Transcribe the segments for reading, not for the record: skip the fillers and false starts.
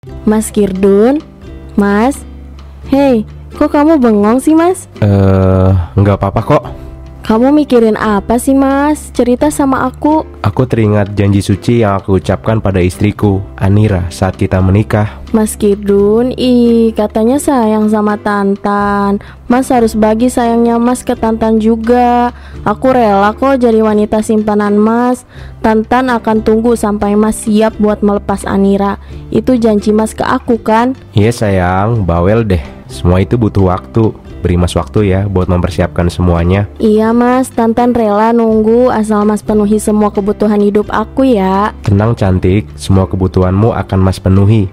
Mas Kirdun? Mas? Hei, kok kamu bengong sih mas? Nggak apa-apa kok. Kamu mikirin apa sih mas? Cerita sama aku. Aku teringat janji suci yang aku ucapkan pada istriku, Anira, saat kita menikah. Mas Kirdun, katanya sayang sama Tantan. Mas harus bagi sayangnya mas ke Tantan juga. Aku rela kok jadi wanita simpanan mas. Tantan akan tunggu sampai mas siap buat melepas Anira. Itu janji mas ke aku kan? Iya sayang, bawel deh. Semua itu butuh waktu. Beri mas waktu ya buat mempersiapkan semuanya. Iya mas, Tantan rela nunggu asal mas penuhi semua kebutuhan hidup aku ya. Tenang cantik, semua kebutuhanmu akan mas penuhi.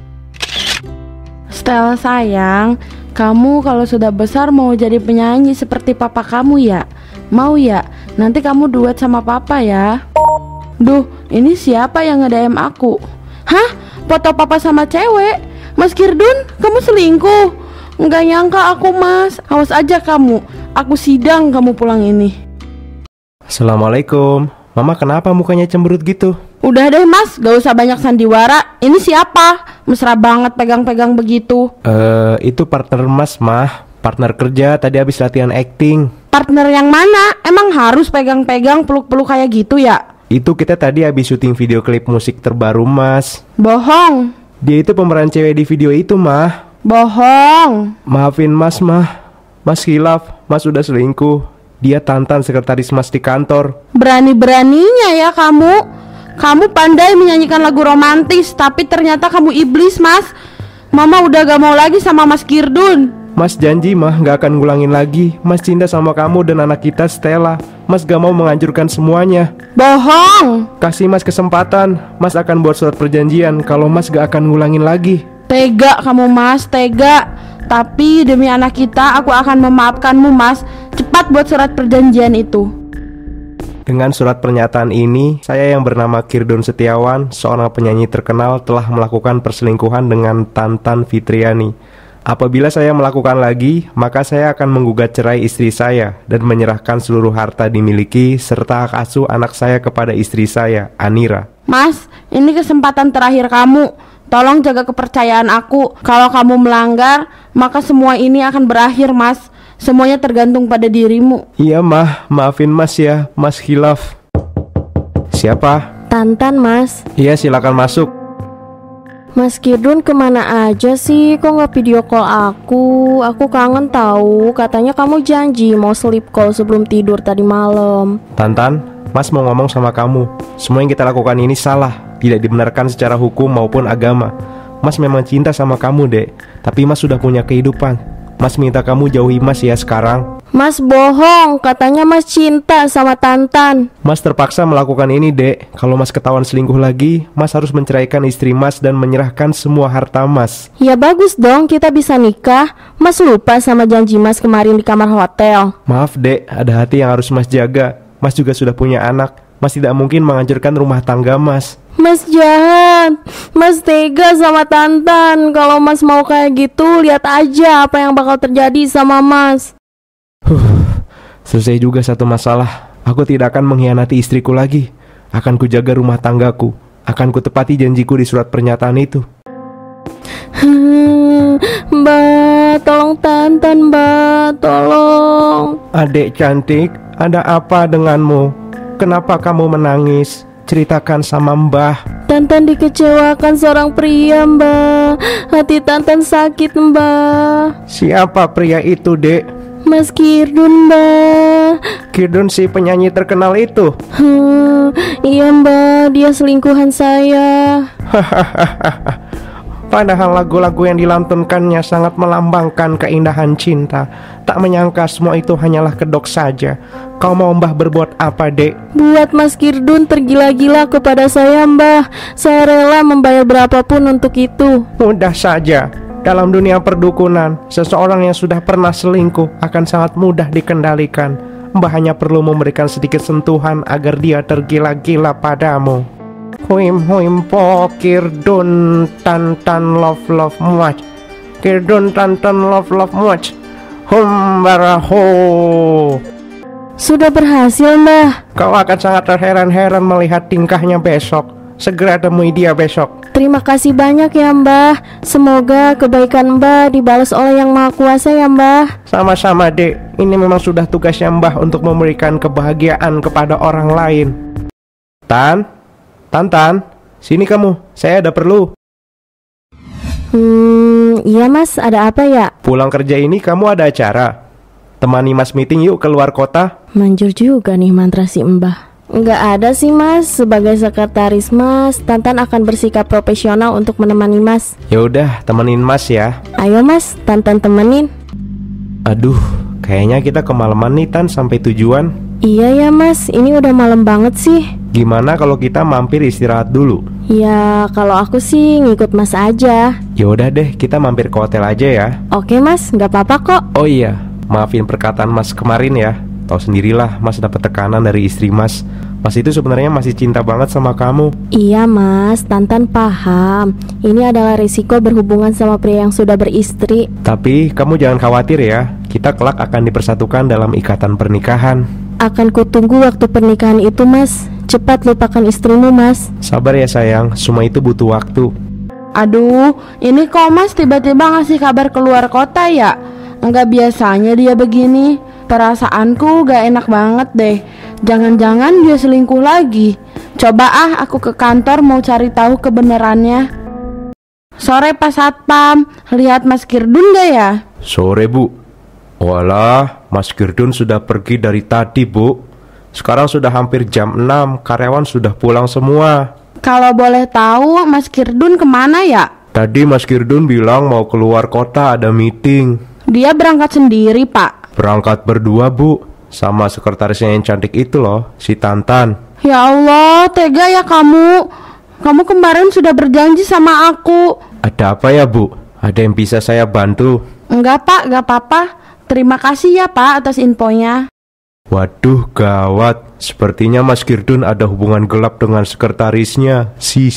Stella sayang, kamu kalau sudah besar mau jadi penyanyi seperti papa kamu ya? Mau ya? Nanti kamu duet sama papa ya. Duh, ini siapa yang nge-DM aku? Hah? Foto papa sama cewek? Mas Kirdun, kamu selingkuh? Nggak nyangka aku mas. Awas aja kamu, aku sidang kamu pulang ini. Assalamualaikum. Mama kenapa mukanya cemberut gitu? Udah deh mas, gak usah banyak sandiwara. Ini siapa? Mesra banget pegang-pegang begitu. Itu partner mas mah. Partner kerja tadi habis latihan acting. Partner yang mana? Emang harus pegang-pegang peluk-peluk kayak gitu ya? Itu kita tadi habis syuting video klip musik terbaru mas. Bohong. Dia itu pemeran cewek di video itu mah. Bohong. Maafin mas mah. Mas hilaf, mas udah selingkuh. Dia Tantan, sekretaris mas di kantor. Berani-beraninya ya kamu. Kamu pandai menyanyikan lagu romantis, tapi ternyata kamu iblis mas. Mama udah gak mau lagi sama Mas Kirdun. Mas janji mah gak akan ngulangin lagi. Mas cinta sama kamu dan anak kita Stella. Mas gak mau menghancurkan semuanya. Bohong. Kasih mas kesempatan. Mas akan buat surat perjanjian kalau mas gak akan ngulangin lagi. Tega kamu mas, tega. Tapi demi anak kita aku akan memaafkanmu mas. Cepat buat surat perjanjian itu. Dengan surat pernyataan ini, saya yang bernama Kirdun Setiawan, seorang penyanyi terkenal, telah melakukan perselingkuhan dengan Tantan Fitriani. Apabila saya melakukan lagi, maka saya akan menggugat cerai istri saya dan menyerahkan seluruh harta dimiliki serta hak asuh anak saya kepada istri saya, Anira. Mas, ini kesempatan terakhir kamu. Tolong jaga kepercayaan aku. Kalau kamu melanggar, maka semua ini akan berakhir mas. Semuanya tergantung pada dirimu. Iya mah, maafin mas ya, mas hilaf. Siapa? Tantan mas. Iya silakan masuk. Mas Kirdun kemana aja sih? Kok nggak video call aku? Aku kangen tahu. Katanya kamu janji mau sleep call sebelum tidur tadi malam. Tantan, mas mau ngomong sama kamu. Semua yang kita lakukan ini salah, tidak dibenarkan secara hukum maupun agama. Mas memang cinta sama kamu dek, tapi mas sudah punya kehidupan. Mas minta kamu jauhi mas ya sekarang. Mas bohong, katanya mas cinta sama Tantan. Mas terpaksa melakukan ini dek. Kalau mas ketahuan selingkuh lagi, mas harus menceraikan istri mas dan menyerahkan semua harta mas. Ya bagus dong, kita bisa nikah. Mas lupa sama janji mas kemarin di kamar hotel. Maaf dek, ada hati yang harus mas jaga. Mas juga sudah punya anak. Mas tidak mungkin menghancurkan rumah tangga mas. Mas jahat, mas tega sama Tantan. Kalau mas mau kayak gitu, lihat aja apa yang bakal terjadi sama mas. Selesai juga satu masalah. Aku tidak akan mengkhianati istriku lagi. Akan kujaga rumah tanggaku. Akan kutepati janjiku di surat pernyataan itu. Mbak, tolong Tantan mbak, tolong. Adik cantik, ada apa denganmu? Kenapa kamu menangis? Ceritakan sama mbah. Tantan dikecewakan seorang pria mbak. Hati Tantan sakit mbak. Siapa pria itu dek? Mas Kirdun mbak. Kirdun si penyanyi terkenal itu? Iya mbak, dia selingkuhan saya. Padahal lagu-lagu yang dilantunkannya sangat melambangkan keindahan cinta. Tak menyangka semua itu hanyalah kedok saja. Kau mau mbah berbuat apa dek? Buat Mas Kirdun tergila-gila kepada saya mbah. Saya rela membayar berapapun untuk itu. Mudah saja. Dalam dunia perdukunan, seseorang yang sudah pernah selingkuh akan sangat mudah dikendalikan. Mbah hanya perlu memberikan sedikit sentuhan agar dia tergila-gila padamu. Huim po Kirdun Tantan love much. Kirdun Tantan love much. Baraho. Sudah berhasil mbah. Kau akan sangat terheran-heran melihat tingkahnya besok. Segera temui dia besok. Terima kasih banyak ya Mbah. Semoga kebaikan Mbah dibalas oleh Yang Maha Kuasa ya Mbah. Sama-sama Dek, ini memang sudah tugasnya Mbah untuk memberikan kebahagiaan kepada orang lain. Tan, sini kamu, saya ada perlu. Iya Mas, ada apa ya? Pulang kerja ini kamu ada acara. Temani Mas meeting yuk keluar kota. Manjur juga nih mantra si Mbah. Nggak ada sih Mas, sebagai sekretaris Mas, Tantan akan bersikap profesional untuk menemani Mas. Ya udah, temenin Mas ya. Ayo Mas, Tantan temenin. Aduh, kayaknya kita kemalaman nih Tan sampai tujuan. Iya ya Mas, ini udah malam banget sih. Gimana kalau kita mampir istirahat dulu? Ya, kalau aku sih ngikut Mas aja. Ya udah deh, kita mampir ke hotel aja ya. Oke Mas, nggak apa-apa kok. Oh iya, maafin perkataan Mas kemarin ya. Tahu sendirilah, Mas dapat tekanan dari istri Mas. Mas itu sebenarnya masih cinta banget sama kamu. Iya Mas, Tantan paham. Ini adalah risiko berhubungan sama pria yang sudah beristri. Tapi kamu jangan khawatir ya. Kita kelak akan dipersatukan dalam ikatan pernikahan. Akan kutunggu waktu pernikahan itu Mas. Cepat lupakan istrimu Mas. Sabar ya sayang, semua itu butuh waktu. Aduh, ini kok Mas tiba-tiba ngasih kabar keluar kota ya? Enggak biasanya dia begini. Perasaanku gak enak banget deh. Jangan-jangan dia selingkuh lagi. Coba aku ke kantor mau cari tahu kebenarannya. Sore Pak Satpam, lihat Mas Kirdun gak ya? Sore Bu. Walah, Mas Kirdun sudah pergi dari tadi Bu. Sekarang sudah hampir jam 6, karyawan sudah pulang semua. Kalau boleh tahu Mas Kirdun kemana ya? Tadi Mas Kirdun bilang mau keluar kota ada meeting. Dia berangkat sendiri Pak? Berangkat berdua Bu, sama sekretarisnya yang cantik itu loh, si Tantan. Ya Allah, tega ya kamu. Kamu kemarin sudah berjanji sama aku. Ada apa ya Bu? Ada yang bisa saya bantu? Enggak Pak, gak apa-apa. Terima kasih ya Pak atas infonya. Waduh, gawat. Sepertinya Mas Kirdun ada hubungan gelap dengan sekretarisnya. Si.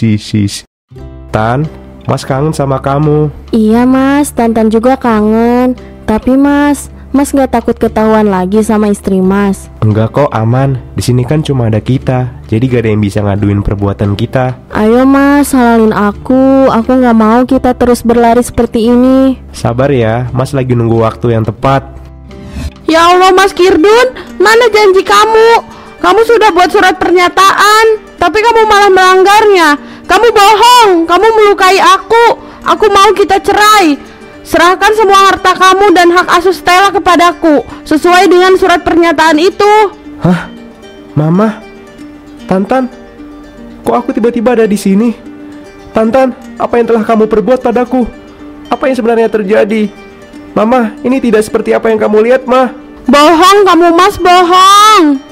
Tan, Mas kangen sama kamu. Iya Mas, Tantan juga kangen. Tapi Mas gak takut ketahuan lagi sama istri Mas? Enggak kok, aman. Di sini kan cuma ada kita, jadi gak ada yang bisa ngaduin perbuatan kita. Ayo Mas, halalin aku. Aku gak mau kita terus berlari seperti ini. Sabar ya, Mas lagi nunggu waktu yang tepat. Ya Allah Mas Kirdun, mana janji kamu? Kamu sudah buat surat pernyataan, tapi kamu malah melanggarnya. Kamu bohong, kamu melukai aku. Aku mau kita cerai. Serahkan semua harta kamu dan hak asuh Stella kepadaku sesuai dengan surat pernyataan itu. Hah? Mama? Tantan? Kok aku tiba-tiba ada di sini? Tantan, apa yang telah kamu perbuat padaku? Apa yang sebenarnya terjadi? Mama, ini tidak seperti apa yang kamu lihat, Ma. Bohong kamu Mas, bohong.